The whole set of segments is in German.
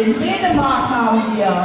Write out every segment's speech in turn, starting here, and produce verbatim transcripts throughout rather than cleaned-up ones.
gesehen. Dänemark haben wir.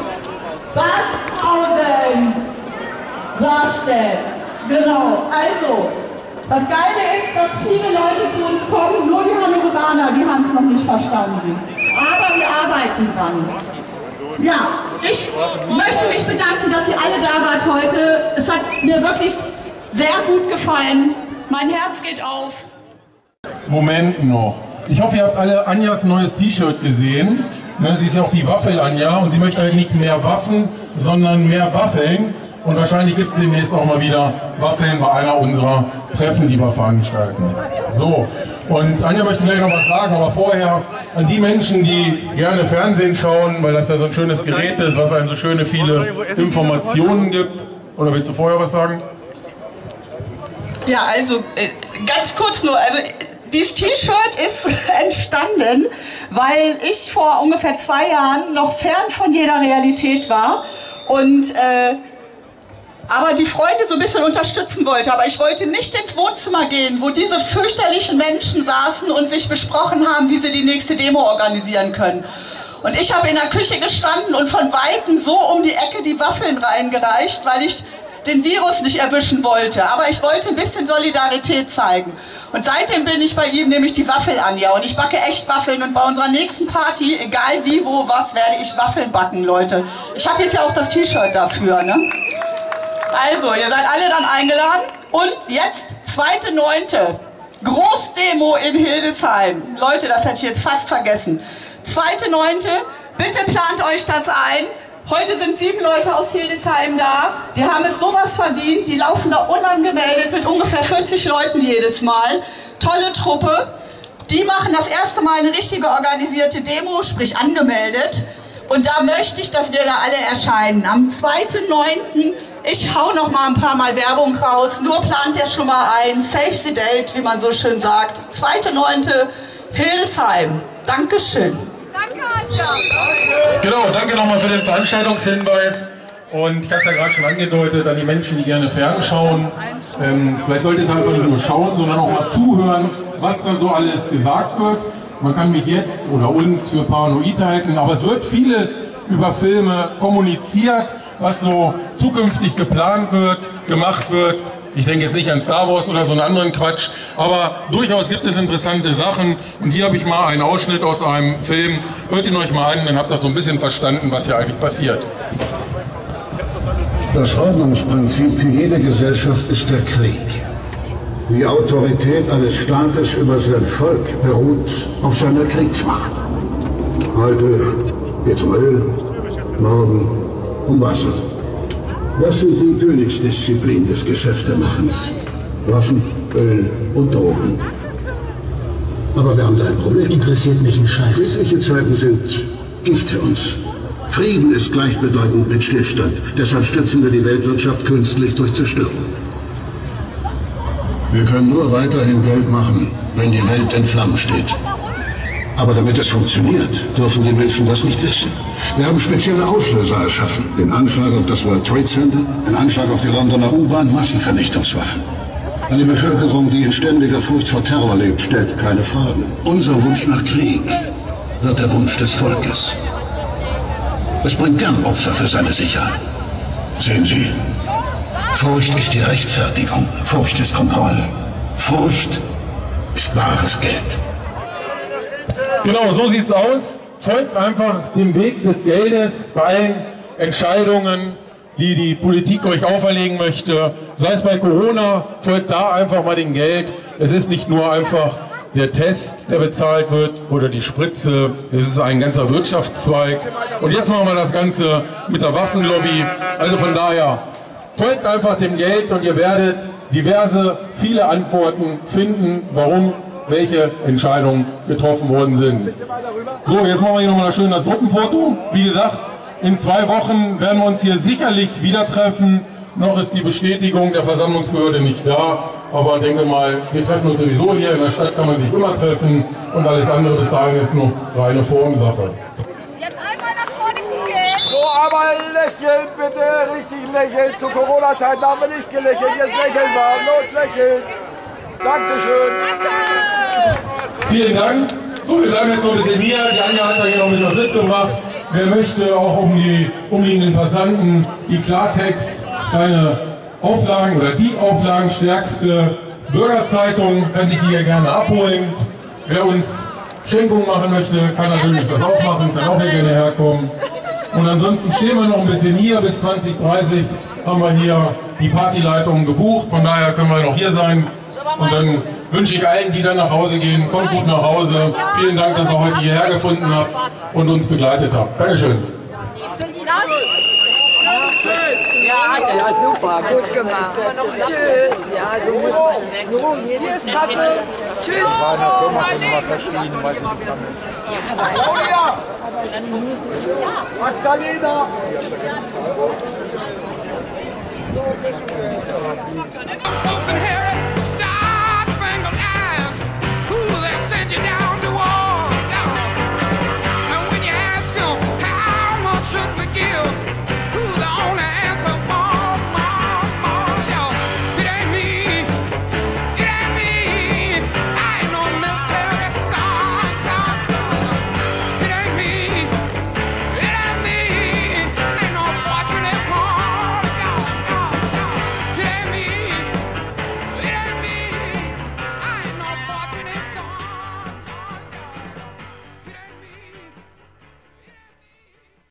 Badenhausen. Sarstedt. Genau. Also, das Geile ist, dass viele Leute zu uns kommen, nur die Hannoveraner, die haben es noch nicht verstanden. Aber wir arbeiten dran. Ja, ich möchte mich bedanken, dass ihr alle da wart heute. Es hat mir wirklich sehr gut gefallen. Mein Herz geht auf. Moment noch. Ich hoffe, ihr habt alle Anjas neues T-Shirt gesehen. Sie ist ja auch die Waffel-Anja und sie möchte halt nicht mehr Waffen, sondern mehr Waffeln. Und wahrscheinlich gibt es demnächst auch mal wieder Waffeln bei einer unserer Treffen, die wir veranstalten. So, und Anja möchte gleich noch was sagen, aber vorher an die Menschen, die gerne Fernsehen schauen, weil das ja so ein schönes Gerät ist, was einem so schöne viele Informationen gibt. Oder willst du vorher was sagen? Ja, also äh, ganz kurz nur, also dieses T-Shirt ist entstanden, weil ich vor ungefähr zwei Jahren noch fern von jeder Realität war und äh, aber die Freunde so ein bisschen unterstützen wollte. Aber ich wollte nicht ins Wohnzimmer gehen, wo diese fürchterlichen Menschen saßen und sich besprochen haben, wie sie die nächste Demo organisieren können. Und ich habe in der Küche gestanden und von Weitem so um die Ecke die Waffeln reingereicht, weil ich den Virus nicht erwischen wollte. Aber ich wollte ein bisschen Solidarität zeigen. Und seitdem bin ich bei ihm, nämlich die Waffel-Anja. Und ich backe echt Waffeln. Und bei unserer nächsten Party, egal wie, wo, was, werde ich Waffeln backen, Leute. Ich habe jetzt ja auch das T-Shirt dafür, ne? Also, ihr seid alle dann eingeladen. Und jetzt, zweite neunte Großdemo in Hildesheim. Leute, das hätte ich jetzt fast vergessen. zweite neunte Bitte plant euch das ein. Heute sind sieben Leute aus Hildesheim da. Die haben es sowas verdient. Die laufen da unangemeldet mit ungefähr vierzig Leuten jedes Mal. Tolle Truppe. Die machen das erste Mal eine richtige organisierte Demo, sprich angemeldet. Und da möchte ich, dass wir da alle erscheinen. Am zweiten neunten Ich hau noch mal ein paar Mal Werbung raus. Nur plant ihr schon mal ein. Save the date, wie man so schön sagt. zweite neunte Hildesheim. Dankeschön. Danke, Anja. Genau, danke nochmal für den Veranstaltungshinweis. Und ich habe es ja gerade schon angedeutet, an die Menschen, die gerne fernschauen. Ähm, vielleicht solltet ihr einfach nicht nur schauen, sondern auch mal zuhören, was da so alles gesagt wird. Man kann mich jetzt oder uns für paranoid halten, aber es wird vieles über Filme kommuniziert, was so zukünftig geplant wird, gemacht wird. Ich denke jetzt nicht an Star Wars oder so einen anderen Quatsch, aber durchaus gibt es interessante Sachen. Und hier habe ich mal einen Ausschnitt aus einem Film. Hört ihn euch mal an, dann habt ihr so ein bisschen verstanden, was hier eigentlich passiert. Das Ordnungsprinzip für jede Gesellschaft ist der Krieg. Die Autorität eines Staates über sein Volk beruht auf seiner Kriegsmacht. Heute geht's um Öl, morgen um Wasser. Das sind die Königsdisziplin des Geschäftemachens. Waffen, Öl und Drogen. Aber wir haben da ein Problem. Interessiert mich ein Scheiß. Friedliche Zeiten sind Gift für uns. Frieden ist gleichbedeutend mit Stillstand. Deshalb stützen wir die Weltwirtschaft künstlich durch Zerstörung. Wir können nur weiterhin Geld machen, wenn die Welt in Flammen steht. Aber damit es funktioniert, dürfen die Menschen das nicht wissen. Wir haben spezielle Auslöser erschaffen. Den Anschlag auf das World Trade Center, den Anschlag auf die Londoner U-Bahn, Massenvernichtungswaffen. Eine Bevölkerung, die in ständiger Furcht vor Terror lebt, stellt keine Fragen. Unser Wunsch nach Krieg wird der Wunsch des Volkes. Es bringt gern Opfer für seine Sicherheit. Sehen Sie, Furcht ist die Rechtfertigung. Furcht ist Kontrolle. Furcht ist wahres Geld. Genau, so sieht's aus. Folgt einfach dem Weg des Geldes bei allen Entscheidungen, die die Politik euch auferlegen möchte. Sei es bei Corona, folgt da einfach mal dem Geld. Es ist nicht nur einfach der Test, der bezahlt wird, oder die Spritze. Das ist ein ganzer Wirtschaftszweig. Und jetzt machen wir das Ganze mit der Waffenlobby. Also von daher, folgt einfach dem Geld und ihr werdet diverse, viele Antworten finden, warum welche Entscheidungen getroffen worden sind. So, jetzt machen wir hier nochmal schön das Gruppenfoto. Wie gesagt, in zwei Wochen werden wir uns hier sicherlich wieder treffen. Noch ist die Bestätigung der Versammlungsbehörde nicht da, aber denke mal, wir treffen uns sowieso hier. In der Stadt kann man sich immer treffen und alles andere bis dahin ist noch reine Formsache. Jetzt einmal nach vorne gucken. So, aber lächeln bitte, richtig lächeln. Zu Corona-Zeiten haben wir nicht gelächelt, jetzt lächeln wir. Los, lächeln. Dankeschön. Vielen Dank. So, wir bleiben jetzt noch ein bisschen hier. Die Anja hat da hier noch ein bisschen was mitgebracht. Wer möchte, auch um die umliegenden Passanten, die Klartext, kleine Auflagen oder die auflagenstärkste Bürgerzeitung, kann sich die hier gerne abholen. Wer uns Schenkungen machen möchte, kann natürlich das auch machen, kann auch hier gerne herkommen. Und ansonsten stehen wir noch ein bisschen hier, bis zwanzig dreißig haben wir hier die Partyleitung gebucht, von daher können wir noch hier sein. Und dann wünsche ich allen, die dann nach Hause gehen, kommt gut nach Hause. Vielen Dank, dass ihr heute hierher gefunden habt und uns begleitet habt. Dankeschön. Ja, ja, super, gut gemacht. Tschüss. Ja, so muss man. So, jedes Mal. Tschüss. War in der Firma schon mal verschwiegen, weil sie nicht kann. Claudia! Magdalena! Folks in here.